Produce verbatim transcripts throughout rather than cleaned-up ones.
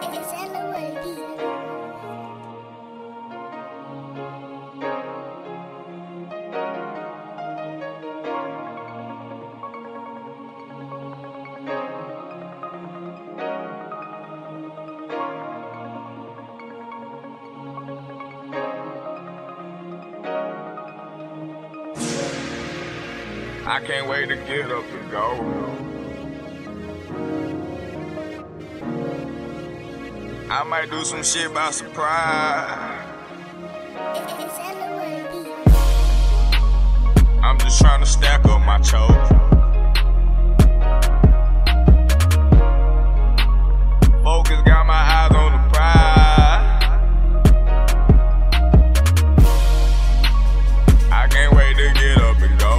I can't wait to get up and go. I might do some shit by surprise. I'm just trying to stack up my choke. Focus, got my eyes on the prize. I can't wait to get up and go.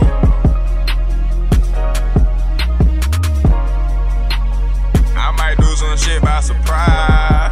I might do some shit by surprise.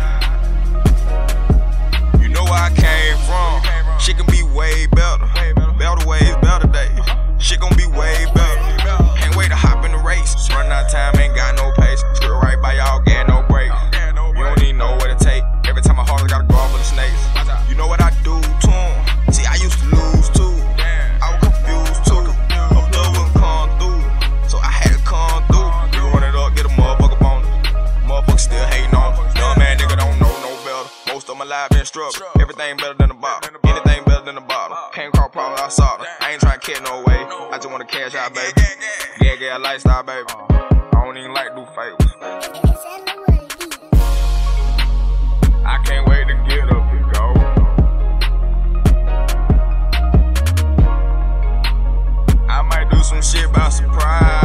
You know where I came from. Shit can be way better. Better ways, better days. Shit gon' be way better. Can't wait to hop in the race. Run out of time, ain't got no pace. Screw right by y'all, get no break. You don't even know what it take. Every time I hard, I gotta go off with the snakes. You know what I do to 'em? See, I used to lose too. I was confused too. A blood wouldn't come through, so I had to come through. You run it up, get a motherfucker bonus. Motherfucker still hating on me. Dumb man nigga don't know no better. Most of my life been struggle. Everything better than the bottle. Anything better than the bottle. Came across problem, I saw them. I ain't trying to catch no way. I just wanna cash out, baby. Yeah, yeah, lifestyle, baby. I don't even like do favors. I can't wait to get up and go. I might do some shit by surprise.